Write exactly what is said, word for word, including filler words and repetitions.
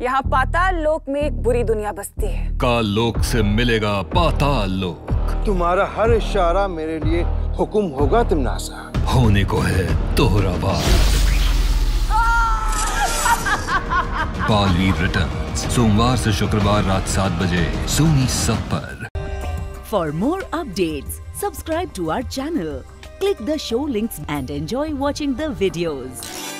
यहाँ पाताल लोक में एक बुरी दुनिया बसती है। काल लोक से मिलेगा पाताल लोक। तुम्हारा हर इशारा मेरे लिए हुक्म होगा तिमनासा। होने को है तोहरा वार। बालवीर रिटर्न्स सोमवार से शुक्रवार रात सात बजे सोनी सब पर। For more updates, subscribe to our channel, click the show links and enjoy watching the videos.